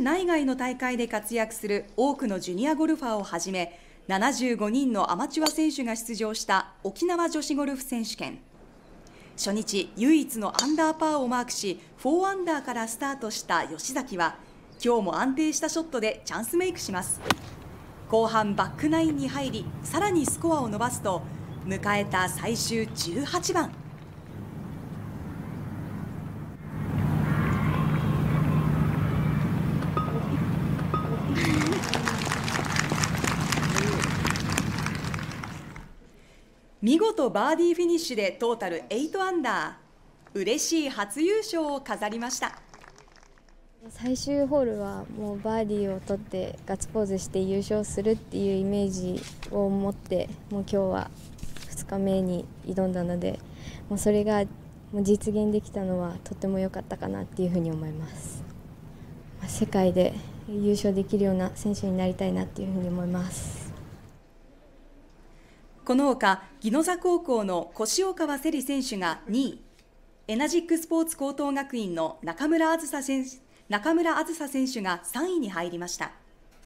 内外の大会で活躍する多くのジュニアゴルファーをはじめ、75人のアマチュア選手が出場した沖縄女子ゴルフ選手権。初日、唯一のアンダーパーをマークし、4アンダーからスタートした吉崎は、今日も安定したショットでチャンスメイクします。後半バックナインに入り、さらにスコアを伸ばすと、迎えた最終18番。見事バーディーフィニッシュでトータル8アンダー。嬉しい初優勝を飾りました。 最終ホールはもうバーディーを取ってガッツポーズして優勝するっていうイメージを持ってもう今日は2日目に挑んだので、もうそれがもう実現できたのはとても良かったかなっていうふうに思います。世界で優勝できるような選手になりたいなっていうふうに思います。 このほか宜野座高校の越岡瀬里選手が2位、エナジックスポーツ高等学院の中村あずさ選手が3位に入りました。